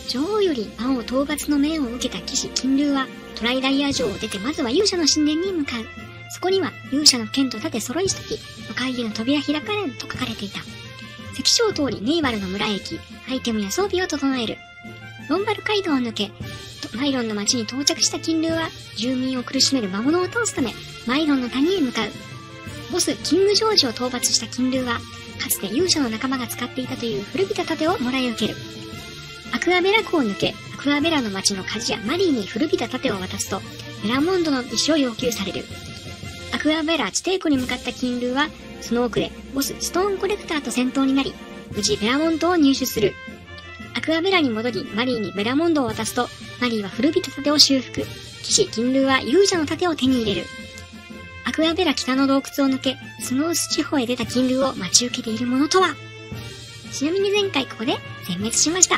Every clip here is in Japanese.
女王より魔王討伐の命を受けた騎士金龍は、トライダイヤ城を出てまずは勇者の神殿に向かう。そこには勇者の剣と盾揃いしとき、会議の扉開かれんと書かれていた。関所を通りネイバルの村へ行き、アイテムや装備を整える。ロンバル街道を抜け、マイロンの町に到着した金龍は、住民を苦しめる魔物を倒すため、マイロンの谷へ向かう。ボス、キングジョージを討伐した金龍は、かつて勇者の仲間が使っていたという古びた盾をもらい受ける。アクアベラ湖を抜け、アクアベラの町の鍛冶屋マリーに古びた盾を渡すと、ベラモンドの石を要求される。アクアベラ地底湖に向かった金龍は、その奥でボスストーンコレクターと戦闘になり、無事ベラモンドを入手する。アクアベラに戻り、マリーにベラモンドを渡すと、マリーは古びた盾を修復。騎士金龍は勇者の盾を手に入れる。アクアベラ北の洞窟を抜け、スノース地方へ出た金龍を待ち受けているものとは。ちなみに前回ここで全滅しました。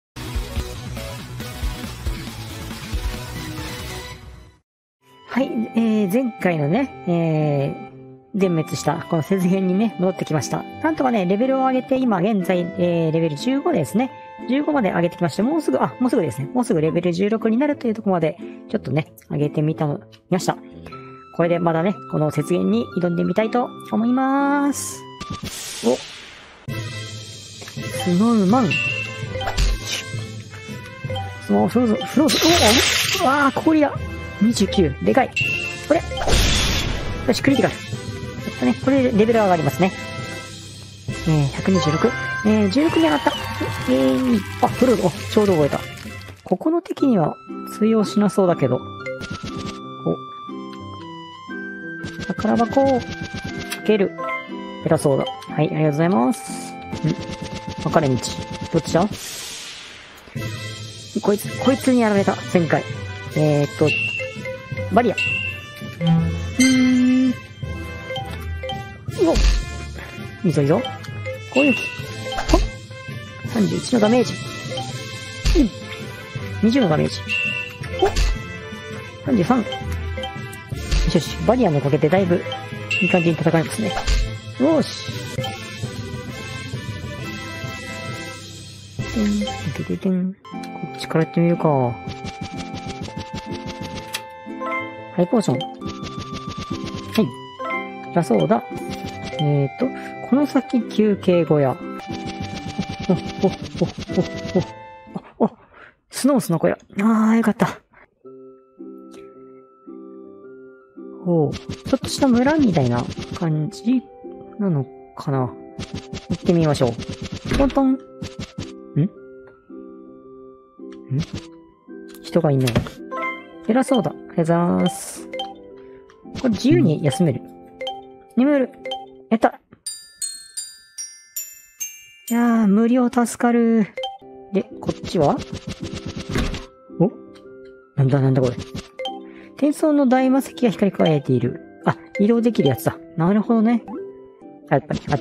はい、前回のね、全滅したこの雪原にね、戻ってきました。なんとかね、レベルを上げて、今現在、レベル15ですね。15まで上げてきまして、もうすぐですね。もうすぐレベル16になるというところまで、ちょっとね、上げてみました。これでまだね、この雪原に挑んでみたいと思います。お。スノーマン。スノーフローズ。うわー、氷だ。29。でかい。これ。よし、クリティカル。ね、これでレベル上がりますね。126。16に上がった。あ、フローズ。お、ちょうど覚えた。ここの敵には通用しなそうだけど。宝箱を開ける。偉そうだ。はい、ありがとうございます。分かれ道。どっちだ？こいつにやられた。前回。バリア。うお！いいぞいいぞ。攻撃。ほっ！ 31のダメージ。20のダメージ。おっ！ 33。よし、バリアのおかげでだいぶいい感じに戦いますね。よーし。こっちからやってみるか。ハイポーション。はい。だそうだ。この先休憩小屋。スノースの小屋。あー、よかった。ちょっとした村みたいな感じなのかな。行ってみましょう。トントン。人がいない。偉そうだ。ありがとうございます。これ自由に休める。眠る。やった。いやー、無料助かる。で、こっちはお？なんだこれ。転送の大魔石が光り輝いている。あ、移動できるやつだ。なるほどね。やっぱり、あった。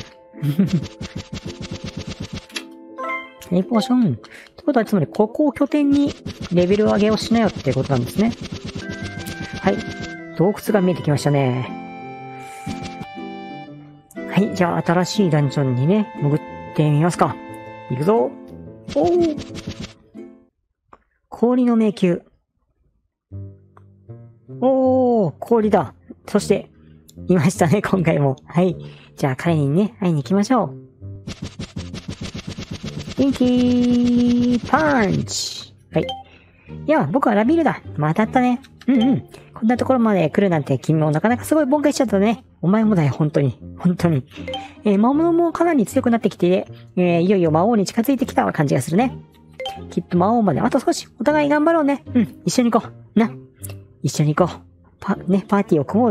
ポーション。ってことは、つまり、ここを拠点にレベル上げをしなよってことなんですね。はい。洞窟が見えてきましたね。はい。じゃあ、新しいダンジョンにね、潜ってみますか。行くぞ。氷の迷宮。氷だ。そして、いましたね、今回も。はい。じゃあ、彼にね、会いに行きましょう。元気パンチ。はい。いや、僕はラビルだ。またったね。こんなところまで来るなんて君もなかなかすごい挽回しちゃったね。お前もだよ、本当に。魔物もかなり強くなってきて、いよいよ魔王に近づいてきた感じがするね。きっと魔王まであと少し。お互い頑張ろうね。一緒に行こう。な。一緒に行こう。パーティーを組もう。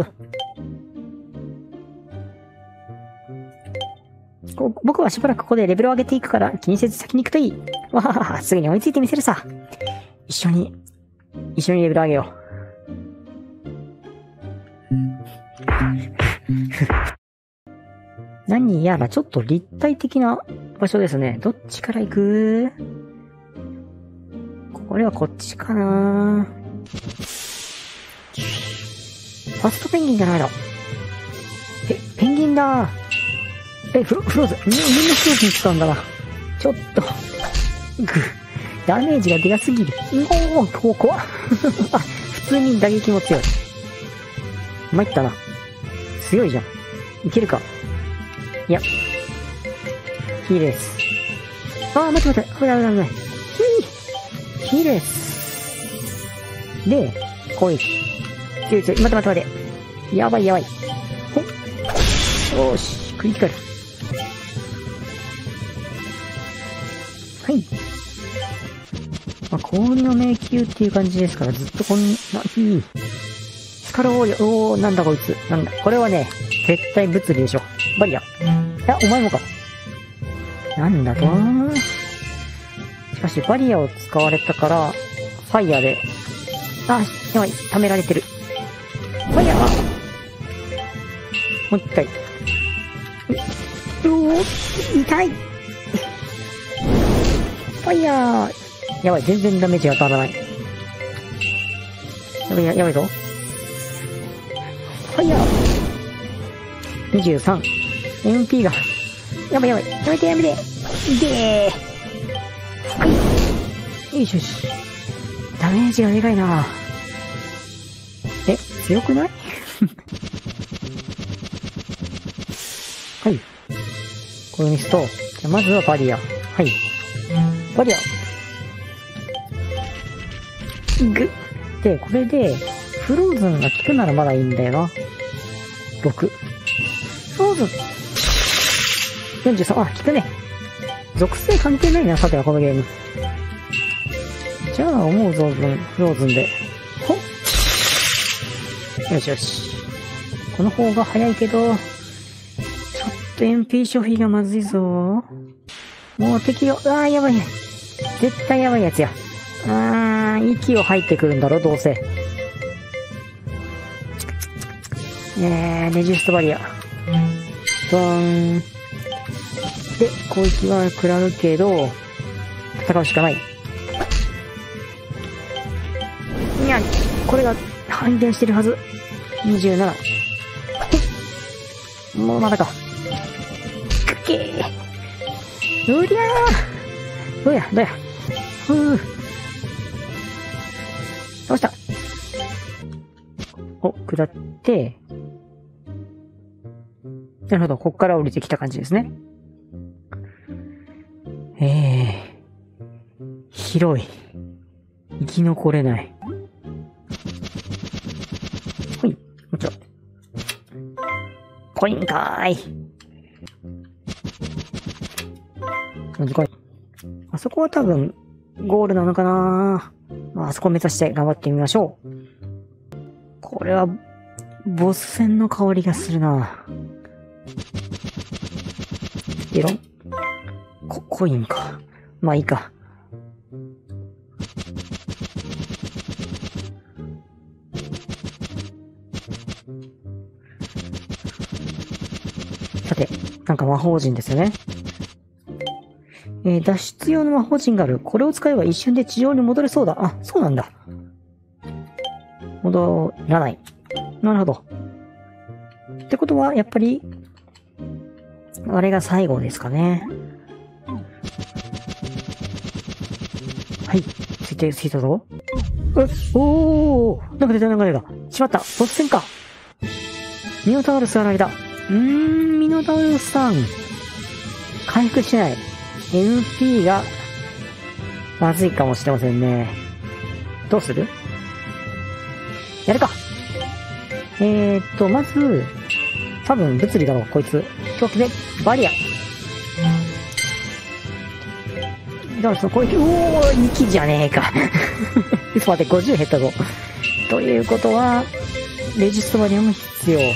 僕はしばらくここでレベルを上げていくから気にせず先に行くといい。わはは、すぐに追いついてみせるさ。一緒にレベル上げよう。何やらちょっと立体的な場所ですね。どっちから行く？これはこっちかな。ファストペンギンじゃないの。ペンギンだ。フローズ。みんなフローズに使うんだな。ちょっと。 ダメージがでかすぎる。おお、怖っ。あ、普通に打撃も強い。参ったな。強いじゃん。いけるか。いや。ヒーレス。あー、待って。危ない。ヒーレス。で、攻撃。強い。待て。やばい。ほっ。よーし、クリティカル。はい。まあ、氷の迷宮っていう感じですから、ずっとこんな、スカルウォーリア、おー、なんだこいつ。なんだ。これはね、絶対物理でしょ。バリア。お前もか。なんだと。しかし、バリアを使われたから、ファイヤーで、あ、やばい、溜められてる。ファイヤーもう一回。痛い。ファイヤー。やばい、全然ダメージが当たらない。やばいぞ。ファイヤー。23。MP が。やめて。いけー。はい。よし。ダメージがでかいな。強くないはい。これにすと、じゃまずはバリア。はい。バリア。で、これで、フローズンが効くならまだいいんだよな。6。フローズン。43。あ、効くね。属性関係ないな、さてはこのゲーム。じゃあ、思うぞ、フローズンで。ほっ。よし。この方が早いけど、ちょっと MP 消費がまずいぞ。もう敵を、やばいね。絶対やばいやつや。息を吐いてくるんだろ、どうせ。ネジストバリア。ドーン。で、攻撃は食らうけど、戦うしかない。いや、これが反転してるはず。27。もうまだか。くけー。うりゃー。どうや。どうした。下って。なるほど、こっから降りてきた感じですね。広い。生き残れない。ほい、もちろん。コインかーい。あそこは多分、ゴールなのかな。あそこを目指して頑張ってみましょう。これは、ボス戦の香りがするな。ゲロン。コインか。まあいいか。さて、なんか魔法陣ですよね。脱出用の魔法陣がある。これを使えば一瞬で地上に戻れそうだ。あ、そうなんだ。戻らない。なるほど。ってことは、やっぱり、あれが最後ですかね。はい。ついたぞ。なんか出た。しまった。ボス戦か。ミノタウルスがられた。ミノタウルスさん。回復しない。MP が、まずいかもしれませんね。どうする？やるか。まず、多分物理だろう、こいつ。狂気で、バリア。だからその攻撃、2機じゃねえか。ちょっと待って、50減ったぞ。ということは、レジストバリアも必要。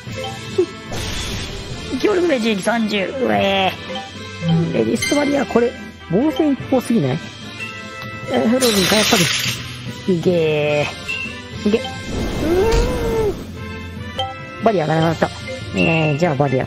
強力レジ30。レジストバリア、これ、防戦一方すぎない？フローズンか、やっぱり。いけ。バリアがなくなった。じゃあバリア。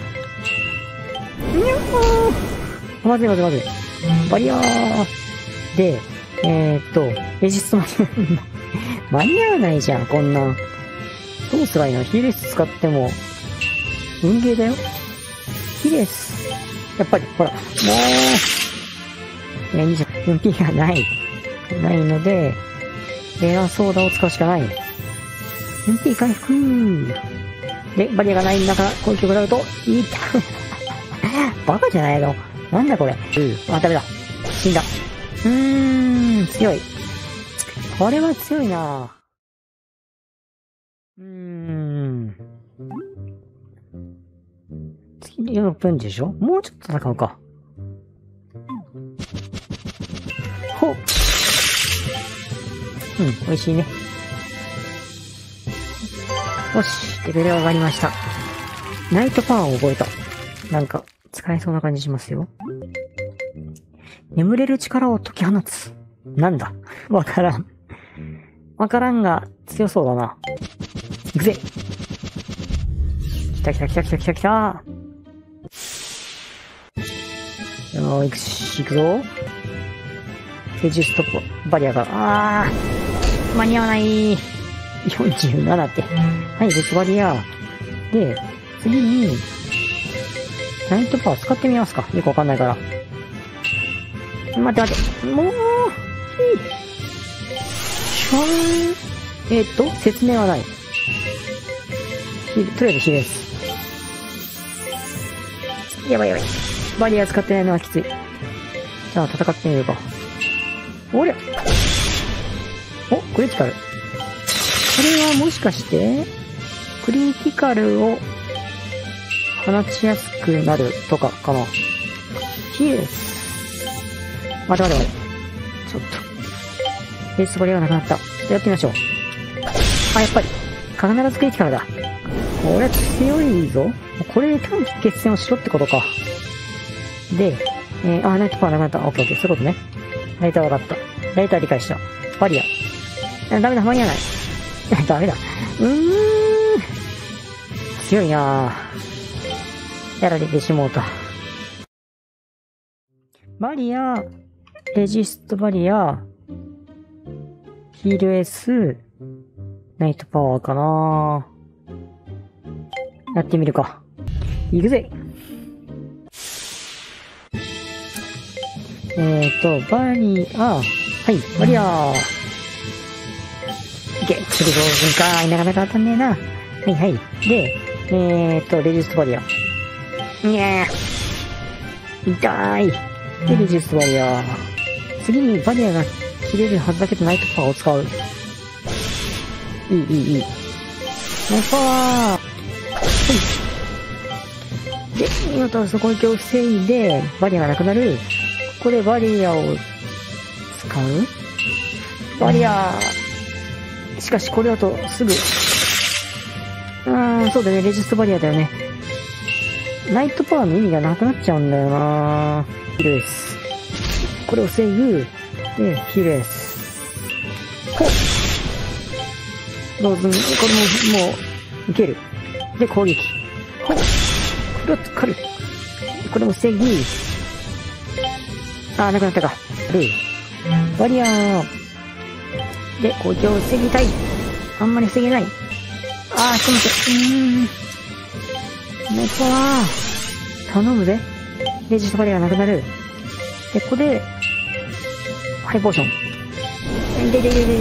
まずい。バリアーで、レジストバリア、間に合わないじゃん、こんな。どうすらいいの？ヒレス使っても、運ゲーだよ。ヒレス。やっぱり、ほら、もう、 MP がない。ないので、エアソーダを使うしかない。MP 回復で、バリアがない中、攻撃を食らうと、いった。バカじゃないの。なんだこれ。あ、ダメだ。死んだ。強い。これは強いな。次4分でしょ？もうちょっと戦うか。ほっ。美味しいね。よし、レベル上がりました。ナイトパワーを覚えた。なんか、使えそうな感じしますよ。眠れる力を解き放つ。なんだ？わからん。わからんが、強そうだな。いくぜ。来た来た来た来た来た来た。行くぞ。セージストップ、バリアが、間に合わない。47って。はい、レスバリア。で、次に、ナイトパワー使ってみますか。よくわかんないから。待って待って。もう、説明はない。とりあえず火です。やばいやばい。バリア使ってないのはきつい。じゃあ戦ってみるか。おりゃお、クリティカル。これはもしかして、クリティカルを放ちやすくなるとかかな。ヒールです。待て待て待て。ちょっと。レースバリアがなくなった。やってみましょう。あ、やっぱり。必ずクリティカルだ。これ強いぞ。これで短期決戦をしろってことか。で、ナイトパワーなくなった。オッケーオッケー。そういうことね。ライター分かった。ライター理解した。バリア。ダメだ、間に合わない。ダメだ。強いなぁ。やられてしもうた。バリア、レジストバリア、ヒール S、ナイトパワーかなぁ。やってみるか。いくぜ。バリア、はい、バリア。いけ、すぐ上手か。なかなか当たんねえな。はいはい。で、レジストバリア。にゃー。痛い。で、レジストバリア。次にバリアが切れるはずだけどナイトパワーを使う。いい。ナイトパワー。はい。で、見事そこ攻撃を防いで、バリアがなくなる。ここでバリアを使う？バリアしかしこれだとすぐ。そうだね、レジストバリアだよね。ナイトパワーの意味がなくなっちゃうんだよなヒルエス。これを防ぐ。で、ヒルエス。ほっどうぞ、これも、もう、いける。で、攻撃。ほっこれを狩る。これも防ぎ。なくなったか。バリアー。で、攻撃を防ぎたい。あんまり防げない。すいません。ナイトパワー。頼むぜ。レジストバリアがなくなる。で、ここで、ハイポーション。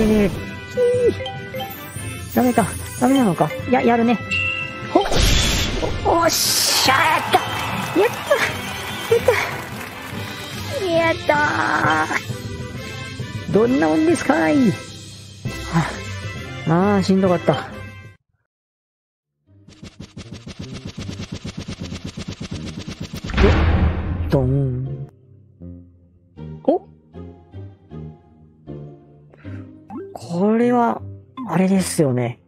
ダメか。ダメなのか。やるね。おっしゃーやったーどんなもんですかい。しんどかった。ドン。これは、あれですよね。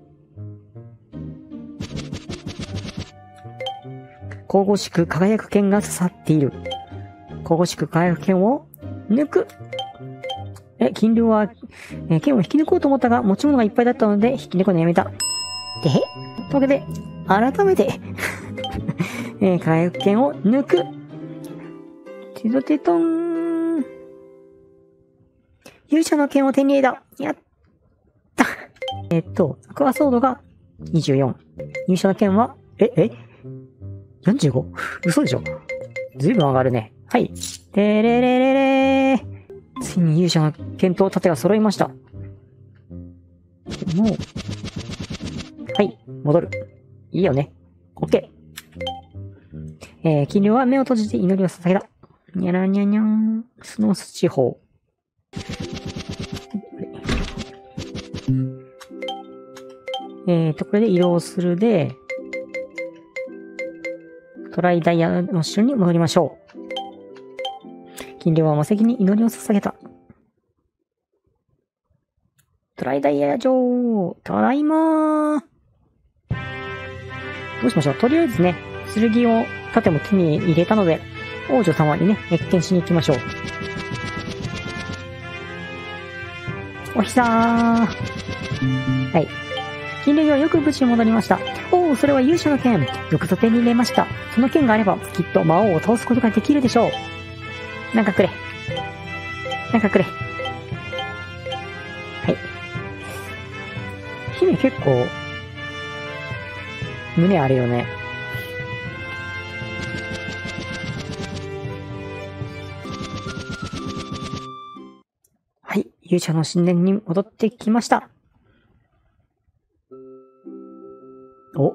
神々しく輝く剣が刺さっている。神々しく輝く剣を抜く。金龍は、剣を引き抜こうと思ったが、持ち物がいっぱいだったので、引き抜くのやめた。というわけで、改めて、輝く剣を抜く。テトテトン。勇者の剣を手に入れた。やった。アクアソードが24。勇者の剣は、45? 嘘でしょ？ずいぶん上がるね。はい。てれれれれついに勇者の剣と盾が揃いました。もう、はい、戻る。いいよね。オッケー。金龍は目を閉じて祈りを捧げた。にゃらにゃにゃん。スノース地方。これで移動するで、トライダイヤの城に戻りましょう。金龍は魔石に祈りを捧げた。トライダイヤ城、ただいまー。どうしましょう。とりあえずね、剣を、盾も手に入れたので、王女様にね、謁見しに行きましょう。おひさー。はい。金龍はよく無事に戻りました。おお、それは勇者の剣。よくぞ手に入れました。その剣があれば、きっと魔王を倒すことができるでしょう。なんかくれ。なんかくれ。はい。姫結構、胸あるよね。はい。勇者の神殿に戻ってきました。お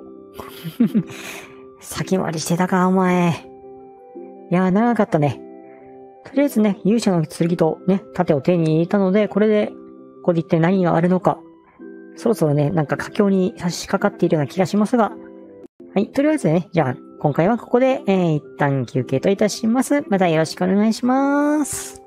先回りしてたか、お前。いや、長かったね。とりあえずね、勇者の剣とね、盾を手に入れたので、これで、ここで一体何があるのか。そろそろね、なんか佳境に差し掛かっているような気がしますが。はい、とりあえずね、じゃあ、今回はここで、一旦休憩といたします。またよろしくお願いします。